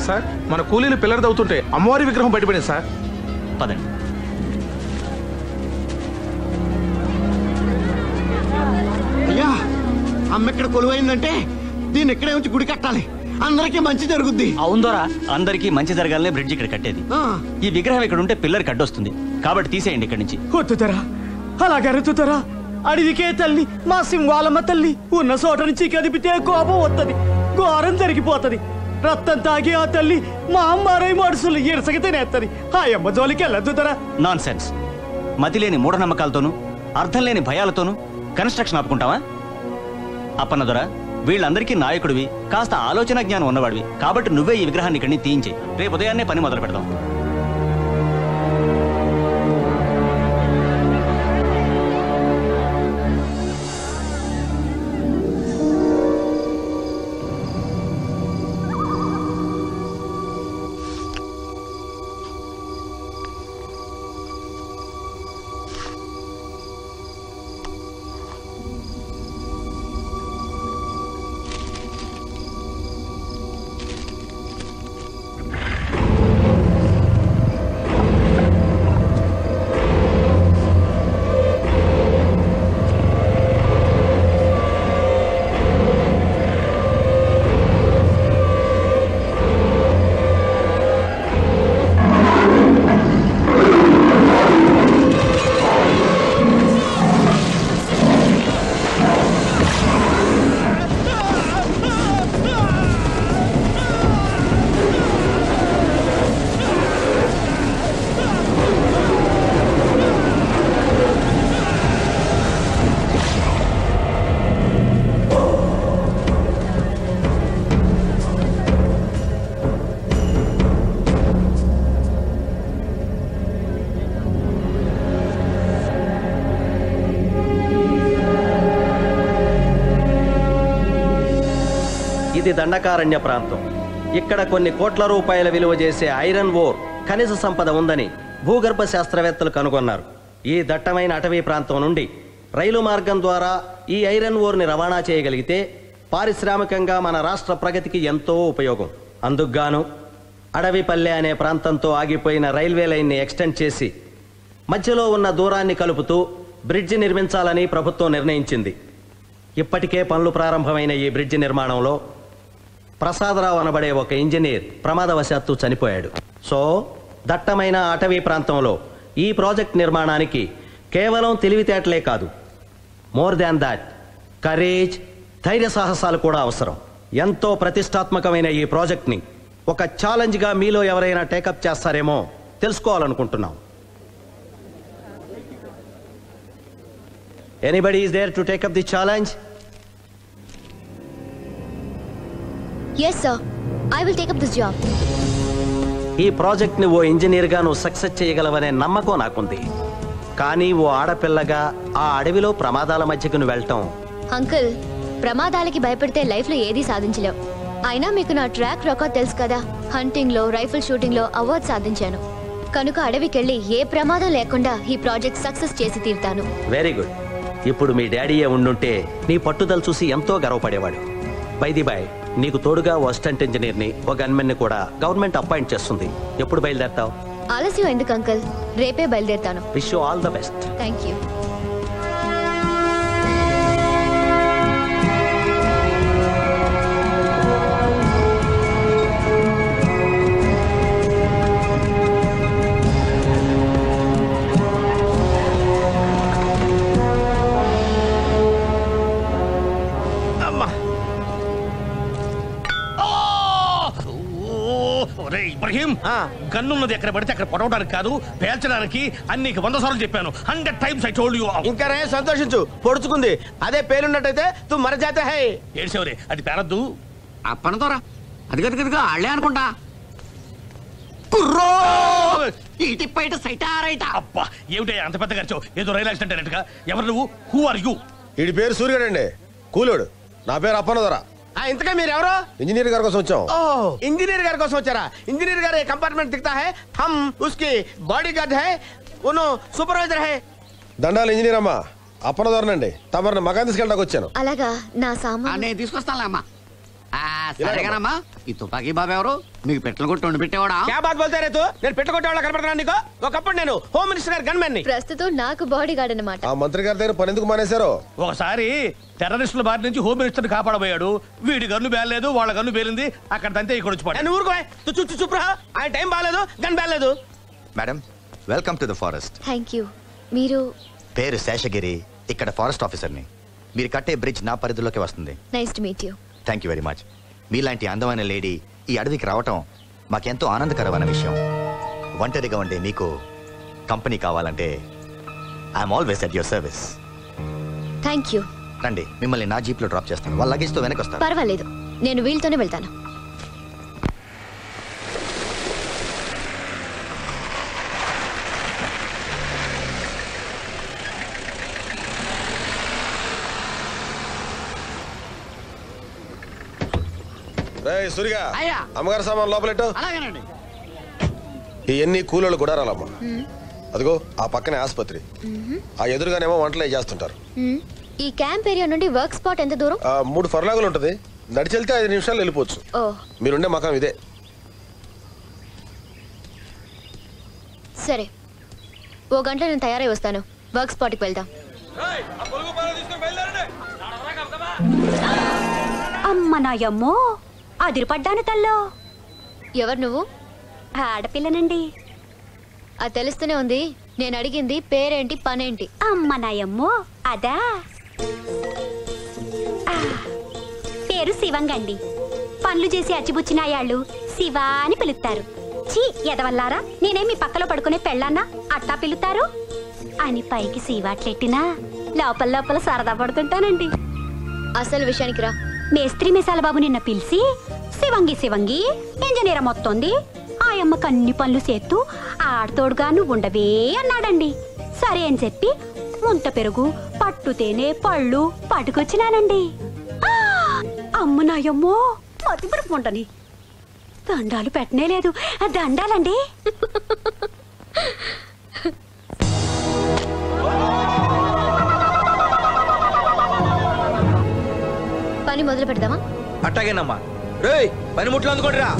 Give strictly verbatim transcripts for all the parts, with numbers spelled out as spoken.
Sir, మన కూలీలు పిల్లలు దవుతుంటే అమ్మవారి విగ్రహం బయటపడింది సార్. పదండి. అయ్యా, అమ్మ ఇక్కడ కొలువైందంటే దీన్ని ఇక్కడే ఉంచి గుడి కట్టాలి, అందరికీ మంచి జరుగుద్ది. అవుందోరా, అందరికీ మంచి జరగాలనే బ్రిడ్జ్ ఇక్కడ కట్టేది. ఈ విగ్రహం ఇక్కడ ఉంటే పిల్లలకి అడ్డొస్తుంది, కాబట్టి తీసేయండి ఇక్కడి నుంచి. వద్దుతారా, అలాగే అరుతుతారా? అడవికే తల్లి మా సింహాలమ్మ తల్లి ఉన్న చోట నుంచి కదిపితే కోపం వస్తుంది, ఘోరం జరిగిపోతుంది. రక్తం తాగి ఆ తల్లి మా అమ్మారై మనుషులు ఇరసకి తినేస్తుంది. ఆ అమ్మ జోలికి వెళ్ళొద్దుతారా? Non sense. మతి లేని మూఢనమ్మకాలతోనూ అర్థం లేని భయాలతోనూ కన్స్ట్రక్షన్ ఆపుకుంటావా? అప్పన్నదొర, వీళ్ళందరికీ నాయకుడివి, కాస్త ఆలోచన జ్ఞానం ఉన్నవాడివి, కాబట్టి నువ్వే ఈ విగ్రహాన్ని ఇక్కడి నుంచి తీయించే. రేపు ఉదయాన్నే పని మొదలు పెడదాం. ఇది దండకారణ్య ప్రాంతం. ఇక్కడ కొన్ని కోట్ల రూపాయల విలువ చేసే ఐరన్ ఓర్ ఖనిజ సంపద ఉందని భూగర్భ శాస్త్రవేత్తలు కనుగొన్నారు. ఈ దట్టమైన అటవీ ప్రాంతం నుండి రైలు మార్గం ద్వారా ఈ ఐరన్ ఓర్ని రవాణా చేయగలిగితే పారిశ్రామికంగా మన రాష్ట్ర ప్రగతికి ఎంతో ఉపయోగం. అందుకుగాను అడవిపల్లె అనే ప్రాంతంతో ఆగిపోయిన రైల్వే లైన్ని ఎక్స్టెండ్ చేసి మధ్యలో ఉన్న దూరాన్ని కలుపుతూ బ్రిడ్జి నిర్మించాలని ప్రభుత్వం నిర్ణయించింది. ఇప్పటికే పనులు ప్రారంభమైన ఈ బ్రిడ్జి నిర్మాణంలో ప్రసాదరావు అనబడే ఒక ఇంజనీర్ ప్రమాదవశాత్తు చనిపోయాడు. సో దట్టమైన అటవీ ప్రాంతంలో ఈ ప్రాజెక్ట్ నిర్మాణానికి కేవలం తెలివితేటలే కాదు, మోర్ దాన్ దాట్ కరేజ్, ధైర్య సాహసాలు కూడా అవసరం. ఎంతో ప్రతిష్టాత్మకమైన ఈ ప్రాజెక్ట్ని ఒక ఛాలెంజ్గా మీలో ఎవరైనా టేకప్ చేస్తారేమో తెలుసుకోవాలనుకుంటున్నాం. Anybody is there to take up the challenge? Yes sir, I will take up this job. ఈ ప్రాజెక్ట్ ని ఓ ఇంజనీర్ గా నువ్వు సక్సెస్ చేయగలవనే నమ్మకం నాకుంది. కానీ ఓ ఆడపిల్లగా ఆ అడవిలో ప్రమాదాల మధ్యకు నువ్వు వెళ్ళటం. అంకుల్, ప్రమాదాలకి భయపడితే లైఫ్ లో ఏది సాధించలేవు. అయినా మీకు నా ట్రాక్ రికార్డ్ తెలుసు కదా, హంటింగ్ లో, రైఫిల్ షూటింగ్ లో అవార్డు సాధించాను. కనుక అడవికెళ్ళి ఏ ప్రమాదం లేకుండా ఈ ప్రాజెక్ట్ సక్సెస్ చేసి తీరుతాను. Very good. ఇప్పుడు మీ డాడీయే ఉండుంటే నీ పట్టుదల చూసి ఎంతో గర్వపడేవాడు. బై ది బై, నీకు తోడుగా ఓ అసిస్టెంట్ ఇంజనీర్ ని, ఒక గన్మెన్ ని కూడా గవర్నమెంట్ అపాయింట్ చేస్తుంది. ఎప్పుడు బయలుదేరతావు? ఆలస్యం ఎందుకు అంకుల్, రేపే బయలుదేరుతాను. Wish you all the best. Thank you. Ibrahim, గన్నున్నది ఎక్కడ పడితే అక్కడ పడవడానికి కాదు, పేల్చడానికి. అన్ని వంద సార్లు చెప్పాను. Hundred times I told you. ఇంకా రే సంతోషించు, పొడుచుకుంది. అదే పేలున్నట్టయితే తు మర జాతే హై. ఏడ్చేవరే, అది పేరద్దు. అప్పనతోరా, అది గది గదిగా ఆళ్లే అనుకుంటా. కుర్రో ఇటి పైట సైటారైట. అబ్బా, ఏమిటి అంత పెద్ద ఖర్చు? ఏదో రైలు యాక్సిడెంట్ అన్నట్టుగా. ఎవరు నువ్వు? Who are you? వీడి పేరు సూర్యుడు అండి, కూలోడు. నా పేరు అప్పనదొర. ఇంతగా మీరు ఎవరు? ఇంజనీర్ గారి కోసం వచ్చాం. ఓ, ఇంజనీర్ గారి కోసం వచ్చారా? ఇంజనీర్ గారు కంపార్ట్మెంట్ దిखता है, हम उसकी बॉडीगार्ड है, उन्हों सुपरवाइजर है. దండాలు ఇంజనీర్ అమ్మా, అప్పనదొరనండి. తమరిని మకాన్ తీసుకెళ్ళడానికి వచ్చాను. అలాగా, నా సామాన్ నేను తీసుకొస్తానులే అమ్మా. సరేగానమ్మా ఈ తుపాకీ బాబు ఎవరు మీకు పెట్టలు కొట్టి వండి పెట్టేవాడా? క్యా బాత్ బోల్తే రే తూ? నేను పెట్టుకొట్టేవాళ్ళ కనపడుతున్నా నీకు? ఒకప్పుడు నేను హోమ్ మినిస్టర్ గారి గన్మెన్ ని. ప్రస్తుతం నాకు బాడీ గార్డ్ అన్నమాట. ఆ మంత్రి గారి దగ్గర పని ఎందుకు మానేశారు? ఒకసారి టెర్రరిస్టుల బారి నుంచి హోమ్ మినిస్టర్ కాపాడబోయాడు. వీడి గన్ను బేలేదు, వాళ్ళ గన్ను బేలింది. అక్కడ తంతే ఇక్కడ వచ్చి పడ్డాడు. నేను ఊరుకో, తు చు చుప్ రహా. ఆయన టైం బాలేదు, గన్ బాలేదు. Madam welcome to the forest. Thank you. మీరు? పేరు శేషగిరి, ఇక్కడ ఫారెస్ట్ ఆఫీసర్ని. మీరు కట్టే బ్రిడ్జ్ నా పరిధిలోకి వస్తుంది. Nice to meet you. Thank you very much. మీలాంటి అందమైన లేడీ ఈ అడవికి రావటం మాకెంతో ఆనందకరమైన విషయం. ఒంటరిగా ఉండే మీకు కంపెనీ కావాలంటే I'm always at your service. Thank you. రండి, మిమ్మల్ని నా జీప్లో డ్రాప్ చేస్తాను. వాళ్ళ లగేజ్తో వెనక్కి వస్తాను. పర్వాలేదు, నేను వీళ్ళతోనే వెళ్తాను. రేయ్ సూరిగా, అయ్యా. అమ్మగారి సామాన్ లోపలెట్టు. అలాగేనండి. ఇవన్నీ కూలోళ్ళు కూడా రాలమ్మా. అదిగో ఆ పక్కనే ఆసుపత్రి, ఆ ఎదురుగానేమో వంటలే చేస్తుంటారు. ఈ క్యాంప్ ఏరియా నుండి వర్క్ స్పాట్ ఎంత దూరం? ఆ మూడు ఫర్లాగులు ఉంటది. నడిచెళ్తే ఐదు నిమిషాలు వెళ్ళిపోవచ్చు. ఓ, మీరుండే మకాం ఇదే. సరే, ఓ గంట నేను తయారై వస్తాను. వర్క్ స్పాట్కి వెళ్దాం. అమ్మ నాయమ్మో, అదిరిపడ్డాను తల్లో. ఎవరు నువ్వు? ఆడపిల్లనండి. అది తెలుస్తూనే ఉంది. నేను అడిగింది పేరేంటి, పనేంటి? అమ్మ నాయమ్మో, అదా ఆ, పేరు శివంగండి. పనులు చేసి అచ్చిబుచ్చినాయాళ్ళు శివ అని పిలుస్తారు. చీ ఎదవల్లారా, నేనేం మీ పక్కలో పడుకునే పెళ్ళాన్నా అట్టా పిలుతారు అని పైకి శివాట్లెట్టినా లోపల లోపల సరదా పడుతుంటానండి. అసలు విషయానికి రా. మేస్త్రి మిసాల బాబు నిన్న పిలిచి శివంగి శివంగి ఇంజనీర్ మొత్తంది ఆయమ్మకు అన్ని పనులు చేస్తూ ఆడతోడుగా నువ్వు ఉండవే అన్నాడండి. సరే అని చెప్పి ముంత పెరుగు పట్టు తేనె పళ్ళు పట్టుకొచ్చినానండి. అమ్మ నాయమ్మో, మతి పడుకుంటని దండాలు పెట్టనే లేదు. దండాలండి. పని మొదలు పెడదామా? అట్టాగేనమ్మా. రేయ్, పని ముట్లు అందుకోండి రా.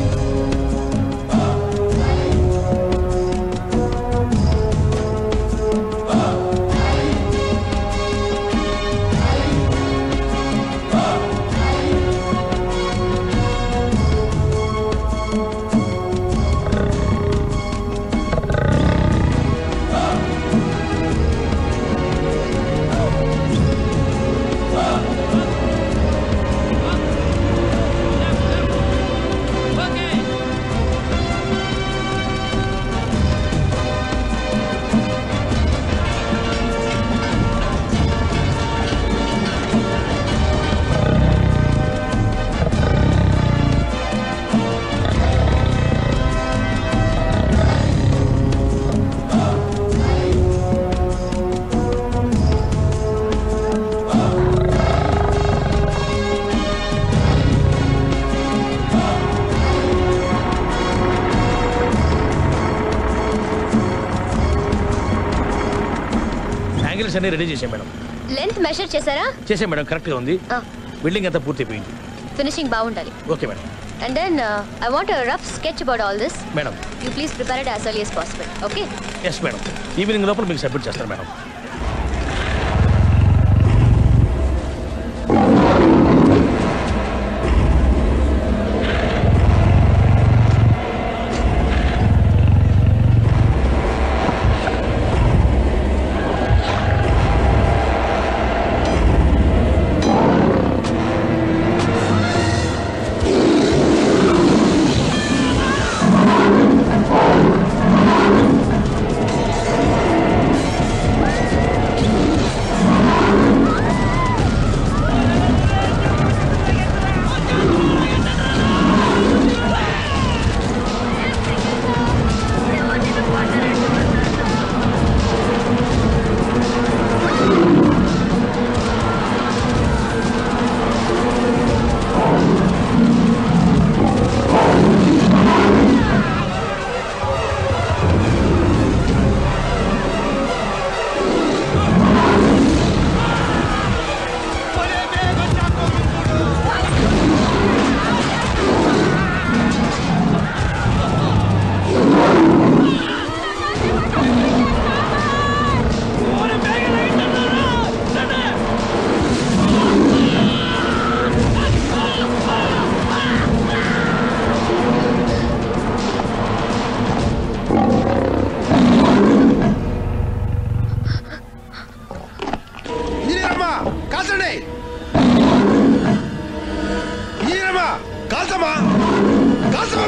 అన్ని రెడీ చేసాం మేడం. లెంత్ మెజర్ చేశారా? చేసాం మేడం, కరెక్ట్ గా ఉంది. బిల్డింగ్ అంతా పూర్తి అయిపోయింది. ఫినిషింగ్ బాగుండాలి. Okay madam. And then uh, I want a rough sketch about all this. Madam, you please prepare it as early as possible. Okay? yes madam. Evening లోపల మీకు సబ్మిట్ చేస్తాను madam.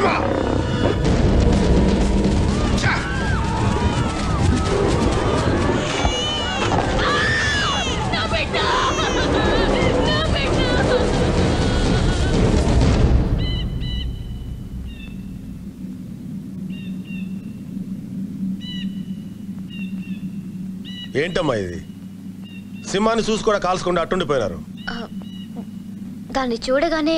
చూడమ్మా. ఏంటమ్మా ఇది? సింహాన్ని చూసి కూడా కాల్చకుండా అట్టుండిపోయినారు. దాన్ని చూడగానే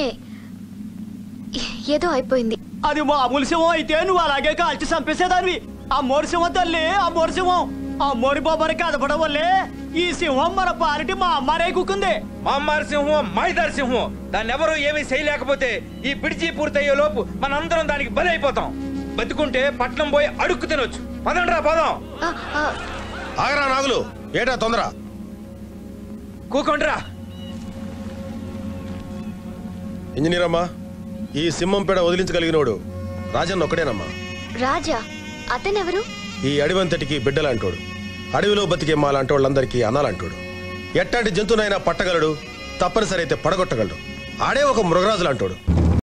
ఏదో అయిపోయింది. అది మామూలు సింహం అయితే నువ్వు అలాగే కాల్చి చంపేసేదాన్ని. ఆ మోరి సింహం తల్లి, ఆ మోరి సింహం ఆ మోరి బాబాని కదపడం వల్లే ఈ సింహం మన పాలిటి మా అమ్మారే కుక్కుంది. మా అమ్మారి సింహం మైదారి సింహం. దాన్ని ఎవరు ఏమీ చేయలేకపోతే ఈ పిడిచి పూర్తయ్యే లోపు మనందరం దానికి బలి అయిపోతాం. బతుకుంటే పట్నం పోయి అడుక్కు తినొచ్చు. పదండ్రా పదం. ఆగరా నాగులు, ఏటా తొందర? కూకుండ్రా. ఇంజనీర్ అమ్మా, ఈ సింహం పేడ వదిలించగలిగినోడు రాజన్న ఒక్కడేనమ్మా. రాజా? అతనెవరు? ఈ అడివంతటికి బిడ్డలాంటోడు. అడవిలో బతికే మా లాంటి వాళ్ళందరికీ అనాలంటోడు. ఎట్టాంటి జంతువునైనా పట్టగలడు, తప్పనిసరి అయితే పడగొట్టగలడు. ఆడే ఒక మృగరాజు లాంటోడు.